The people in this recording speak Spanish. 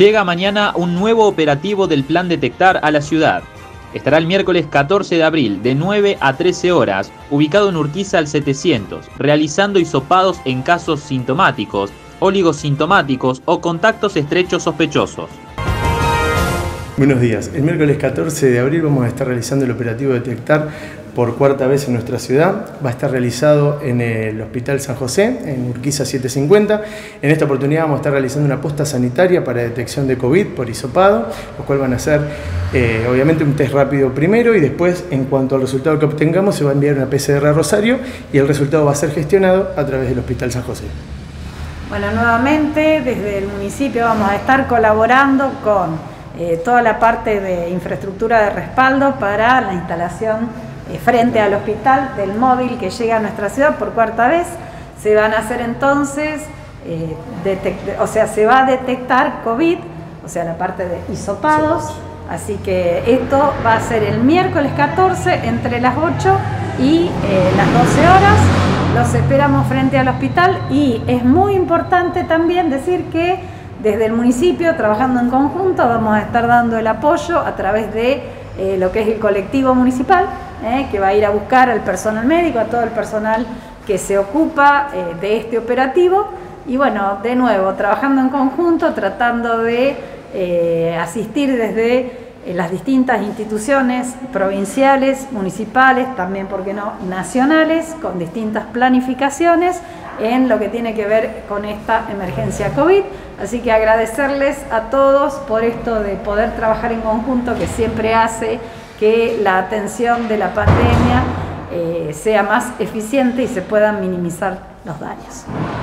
Llega mañana un nuevo operativo del Plan Detectar a la ciudad. Estará el miércoles 14 de abril de 9 a 13 horas, ubicado en Urquiza al 700, realizando hisopados en casos sintomáticos, oligosintomáticos o contactos estrechos sospechosos. Buenos días. El miércoles 14 de abril vamos a estar realizando el operativo Detectar por cuarta vez en nuestra ciudad. Va a estar realizado en el Hospital San José, en Urquiza 750. En esta oportunidad vamos a estar realizando una posta sanitaria para detección de COVID por hisopado, los cuales van a hacer obviamente un test rápido primero y después, en cuanto al resultado que obtengamos, se va a enviar una PCR a Rosario y el resultado va a ser gestionado a través del Hospital San José. Bueno, nuevamente desde el municipio vamos a estar colaborando con toda la parte de infraestructura de respaldo para la instalación frente al hospital del móvil que llega a nuestra ciudad por cuarta vez. Se van a hacer entonces, se va a detectar COVID, o sea, la parte de hisopados. Así que esto va a ser el miércoles 14 entre las 8 y las 12 horas. Los esperamos frente al hospital y es muy importante también decir que desde el municipio, trabajando en conjunto, vamos a estar dando el apoyo a través de lo que es el colectivo municipal, que va a ir a buscar al personal médico, a todo el personal que se ocupa de este operativo. Y bueno, de nuevo, trabajando en conjunto, tratando de asistir desde las distintas instituciones provinciales, municipales, también, ¿por qué no?, nacionales, con distintas planificaciones en lo que tiene que ver con esta emergencia COVID. Así que agradecerles a todos por esto de poder trabajar en conjunto, que siempre hace que la atención de la pandemia sea más eficiente y se puedan minimizar los daños.